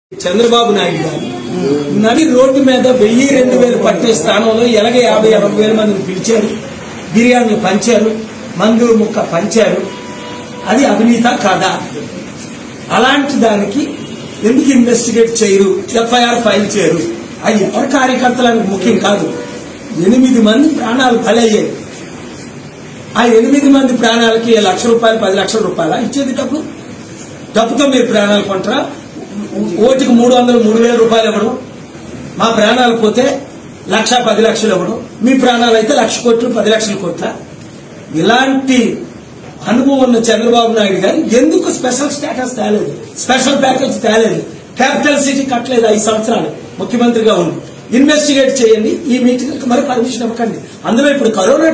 చంద్రబాబు నాయుడు గారు నడి రోడ్డు మీద 1000-2000 పట్టే స్థానంలో ఎలాగ 50-60 మందిని పిలిచారు, బిర్యానీలు పంచారు, మందు ముక్క పంచారు. అది అవినీత కాదా? అలాంటి దానికి ఎందుకు ఇన్వెస్టిగేట్ చేయరు, ఎఫ్ఐఆర్ ఫైల్ చేయరు? అది ఎవరి కార్యకర్తలకు ముఖ్యం కాదు. 8 మంది ప్రాణాలు బలయ్యాయి. ఆ 8 మంది ప్రాణాలకి ₹1,00,000 10 లక్షల రూపాయల ఇచ్చేది డబ్బుతో మీరు ప్రాణాలు కొంటారా? ఓటుకు 300-3,000 రూపాయలు ఇవ్వడం, మా ప్రాణాలు పోతే 1,10 లక్షలు ఇవ్వడం, మీ ప్రాణాలు అయితే 1,00,000 కోట్లు 10 లక్షల కోట్ల. ఇలాంటి అనుభవం ఉన్న చంద్రబాబు నాయుడు గారు ఎందుకు స్పెషల్ స్టేటస్ తేలేదు, స్పెషల్ ప్యాకేజ్ తేలేదు, క్యాపిటల్ సిటీ కట్టలేదు? 5 సంవత్సరాలు ముఖ్యమంత్రిగా ఉంది. ఇన్వెస్టిగేట్ చేయండి, ఈ మీటింగ్ మరి పర్మిషన్ ఇవ్వకండి. అందులో ఇప్పుడు కరోనా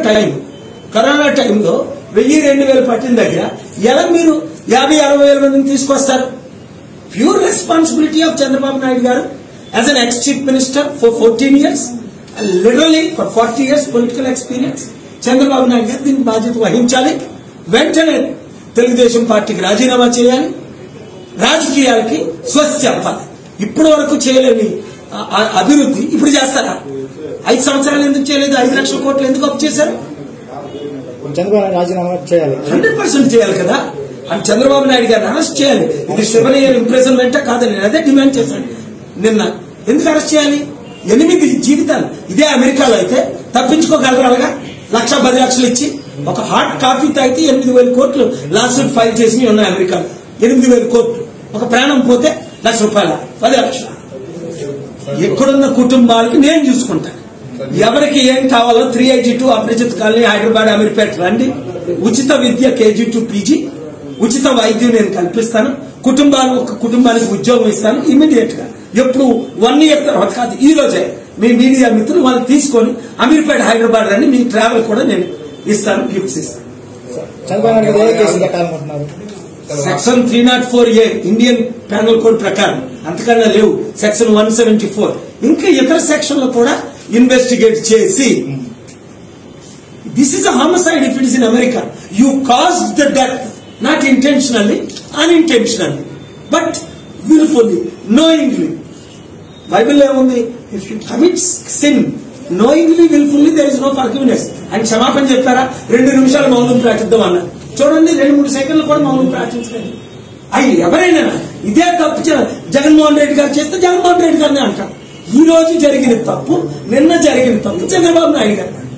టైంలో 1000-2000 పట్టిన దగ్గర ఎలా మీరు 50-60 మందిని తీసుకొస్తారు? Pure responsibility of Chandrababu Naidu garu as an ex chief minister for 14 years, literally for 40 years political experience. Chandrababu Naidu garu దీనికి బాధ్యత వహించాలి. వెంటనే తెలుగుదేశం పార్టీకి రాజీనామా చేయాలి, రాజకీయాలకి స్వస్తి చెప్పాలి. ఇప్పటి వరకు చేయలేని అభివృద్ధి ఇప్పుడు చేస్తారా? 5 సంవత్సరాలు ఎందుకు చేయలేదు? 5 లక్షల కోట్లు ఎందుకు అప్పు చేశారు? చంద్రబాబు రాజీనామా చేయాలి, 100% చేయాలి కదా. అని చంద్రబాబు నాయుడు గారిని అరెస్ట్ చేయాలి. ఇది 7 year ఇంప్రిజన్మెంట్ కాదని నేను అదే డిమాండ్ చేశాను నిన్న. ఎందుకు అరెస్ట్ చేయాలి? 8 జీవితాలు. ఇదే అమెరికాలో అయితే తప్పించుకోగలరు. అలాగా 1,10 లక్షలు ఇచ్చి ఒక హాట్ కాఫీ తాగితే 8,000 కోట్లు లాసూట్ ఫైల్ చేసి ఉన్నాయి అమెరికాలో. 8,000 కోట్లు. ఒక ప్రాణం పోతే ₹1,00,000 10 లక్షలు. ఎక్కడున్న కుటుంబాలకి నేను చూసుకుంటాను. ఎవరికి ఏం కావాలో 382 అప్రజిత్ కాలనీ, హైదరాబాద్, అమీర్పేట రండి. ఉచిత విద్య KG to PG, ఉచిత వైద్యం నేను కల్పిస్తాను. ఒక కుటుంబానికి ఉద్యోగం ఇస్తాను ఇమీడియట్ గా. ఎప్పుడు 1 year తర్వాత కాదు, ఈ రోజే మీ మీడియా మిత్రులు వాళ్ళని తీసుకొని అమీర్పేట, హైదరాబాద్ రండి. మీ ట్రావెల్ కూడా నేను ఇస్తాను, గిఫ్ట్స్ ఇస్తాను. Section 304A Indian panel code ప్రకారం, అంతకన్నా లేవు. సెక్షన్ 174 ఇంకా ఇతర సెక్షన్లు కూడా ఇన్వెస్టిగేట్ చేసి, this is a homicide if it is in America. You caused the death not intentionally, unintentionally, but wilfully, knowingly. బైబిల్లో ఏముంది? If you commit sin knowingly, wilfully, there is no forgiveness. ఆయన క్షమాపణ చెప్పారా? 2 నిమిషాలు మౌనం ప్రార్థిద్దాం అన్నారు. చూడండి, 2-3 సెకండ్లు కూడా మౌనం ప్రార్థించలేదు. అయ్యి ఎవరైనా ఇదే తప్పు జగన్మోహన్ రెడ్డి గారు చేస్తే జగన్మోహన్ రెడ్డి గారిని అంటారు. ఈ రోజు జరిగిన తప్పు, నిన్న జరిగిన తప్పు చంద్రబాబు నాయుడు గారు.